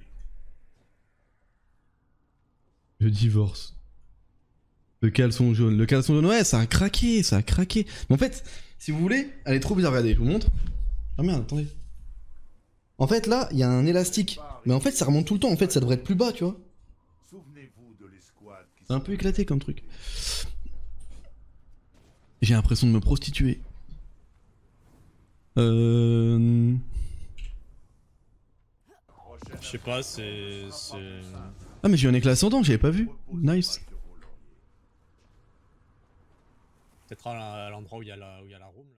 Je divorce. Le caleçon jaune. Le caleçon jaune, ouais, ça a craqué, ça a craqué. Mais en fait, si vous voulez, elle est trop bizarre. Regardez, je vous montre. Ah merde, attendez. En fait, là, il y a un élastique. Mais en fait, ça remonte tout le temps. En fait, ça devrait être plus bas, tu vois. Souvenez-vous de l'escouade qui C'est un peu éclaté comme truc. J'ai l'impression de me prostituer. Euh... Je sais pas, c'est. c'est- Ah mais j'ai eu un éclat ascendant, j'avais pas vu. Nice. Peut-être à l'endroit où il y a la, où il y a la room. Là.